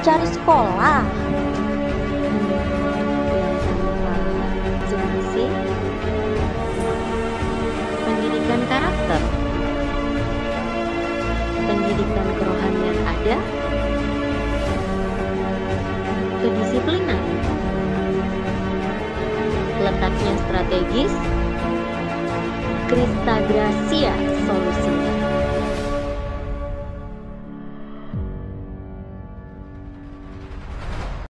cari sekolah. Zonasi, pendidikan karakter, pendidikan kerohanian ada, kedisiplinan, letaknya strategis, Krista Gracia solusinya.